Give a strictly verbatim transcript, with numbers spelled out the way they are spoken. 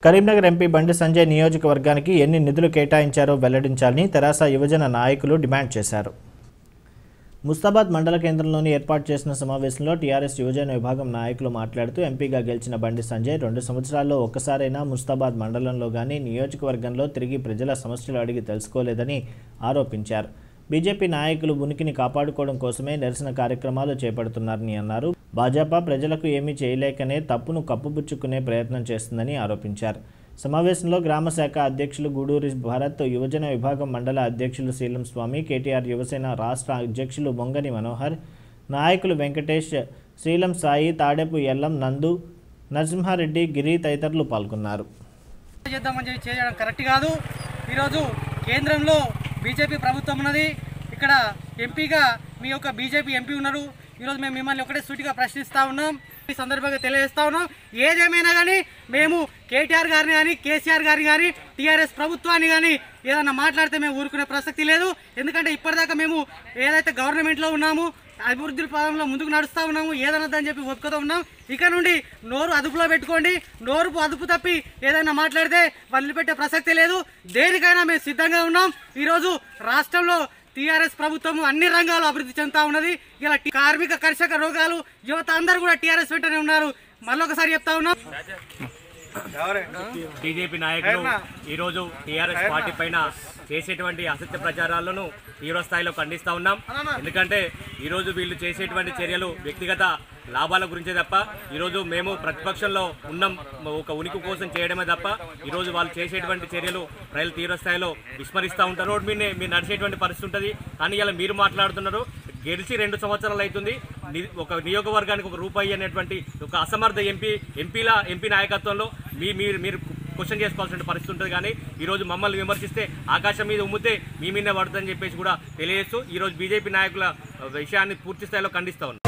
Karimnagar MP Bandi Sanjay నియోజకవర్గానికి ఎన్ని నిధులు కేటాయించారో వెల్లడించాలని తెరాస యువజన నాయకులు డిమాండ్ చేశారు. ముస్తాబాద్ మండల కేంద్రంలోని ఏర్పాటు చేసిన సమావేశంలో టీఆర్ఎస్ యువజన విభాగం నాయకులు మాట్లాడుతూ ఎంపీగా గెలిచిన బండి సంజయ్ రెండు సంవత్సరాల్లో ఒక్కసారైనా ముస్తాబాద్ మండలంలో గానీ నియోజకవర్గంలో తిరిగి ప్రజల సమస్యలు అడిగి తెలుసుకోలేదని ఆరోపించారు. బీజేపీ నాయకులు ఉనికిని కాపాడుకోవడం కోసమే నిరసన కార్యక్రమాలు చేపడుతున్నారని అన్నారు. భాజపా ప్రజలకు ఏమీ చేయలేకనే తప్పును కప్పుపుచ్చుకునే ప్రయత్నం చేస్తుందని ఆరోపించారు. సమావేశంలో గ్రామ శాఖ అధ్యక్షులు గూడూరి భారత్, యువజన విభాగం మండల అధ్యక్షులు శీలం స్వామి, కేటీఆర్ యువసేన రాష్ట్ర అధ్యక్షులు బొంగని మనోహర్, నాయకులు వెంకటేష్, శ్రీలం సాయి, తాడేపు ఎల్లం, నందు, నరసింహారెడ్డి, గిరి తదితరులు పాల్గొన్నారు. చేయడం కరెక్ట్ కాదు. ఈరోజు కేంద్రంలో బీజేపీ ప్రభుత్వం ఉన్నది. ఇక్కడ ఎంపీగా మీ యొక్క బీజేపీ ఎంపీ ఉన్నారు. ఈరోజు మేము మిమ్మల్ని ఒకటే సూటిగా ప్రశ్నిస్తూ ఉన్నాం. ఈ సందర్భంగా తెలియజేస్తా ఉన్నాం, ఏదేమైనా కానీ మేము కేటీఆర్ గారిని కానీ కేసీఆర్ గారిని కానీ టీఆర్ఎస్ ప్రభుత్వాన్ని కానీ ఏదన్నా మాట్లాడితే మేము ఊరుకునే ప్రసక్తి లేదు. ఎందుకంటే ఇప్పటిదాకా మేము ఏదైతే గవర్నమెంట్లో ఉన్నాము, అభివృద్ధి పదంలో ముందుకు నడుస్తూ ఉన్నాము, ఏదన్నదని చెప్పి ఒప్పుకుతూ ఉన్నాం. ఇక నుండి నోరు అదుపులో పెట్టుకోండి. నోరు అదుపు తప్పి ఏదైనా మాట్లాడితే వదిలిపెట్టే ప్రసక్తి లేదు. దేనికైనా మేము సిద్ధంగా ఉన్నాం. ఈరోజు రాష్ట్రంలో టీఆర్ఎస్ ప్రభుత్వం అన్ని రంగాలు అభివృద్ధి చెందుతా ఉన్నది. ఇలా కార్మిక కర్షక రోగాలు యువత అందరూ కూడా టీఆర్ఎస్ వెంటనే ఉన్నారు. మళ్ళొకసారి చెప్తా ఉన్నాం, బీజేపీ నాయకులు ఈరోజు టీఆర్ఎస్ పార్టీ పైన చేసేటువంటి అసత్య ప్రచారాలను తీవ్ర స్థాయిలో ఖండిస్తా ఉన్నాం. ఎందుకంటే ఈరోజు వీళ్ళు చేసేటువంటి చర్యలు వ్యక్తిగత లాభాల గురించే తప్ప ఈరోజు మేము ప్రతిపక్షంలో ఉన్నాం ఒక ఉనికి కోసం చేయడమే తప్ప ఈరోజు వాళ్ళు చేసేటువంటి చర్యలు ప్రజలు తీవ్ర స్థాయిలో విస్మరిస్తూ ఉంటారు. రోడ్ మీదనే మీరు నడిచేటువంటి పరిస్థితి ఉంటుంది. కానీ ఇలా మీరు మాట్లాడుతున్నారు, గెలిచి రెండు సంవత్సరాలు అవుతుంది. ఒక నియోజకవర్గానికి ఒక రూపాయి అనేటువంటి ఒక అసమర్థ ఎంపీ ఎంపీల ఎంపీ నాయకత్వంలో మీ మీరు మీరు క్వశ్చన్ చేసుకోవాల్సిన పరిస్థితి ఉంటుంది. కానీ ఈరోజు మమ్మల్ని విమర్శిస్తే ఆకాశం మీద ఉమ్మితే మీ మీదే పడుతుందని చెప్పేసి కూడా తెలియజేస్తూ ఈరోజు బీజేపీ నాయకుల విషయాన్ని పూర్తి స్థాయిలో ఖండిస్తా ఉన్నాం.